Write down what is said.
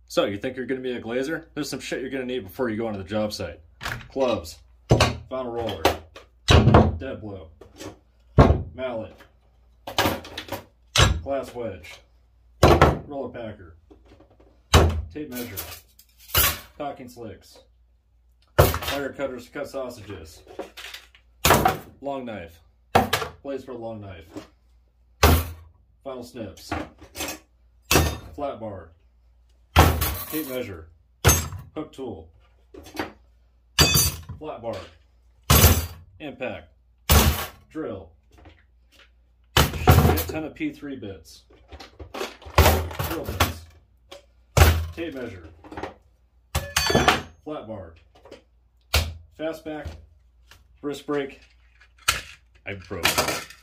So, you think you're going to be a glazer? There's some shit you're going to need before you go onto the job site. Gloves, final roller, dead blow, mallet, glass wedge, roller packer, tape measure, caulking slicks, wire cutters to cut sausages, long knife, blades for a long knife, final snips, flat bar, tape measure, hook tool, flat bar, impact, drill, a ton of P3 bits, drill bits, tape measure, flat bar, fastback, wrist brake, ibuprofen.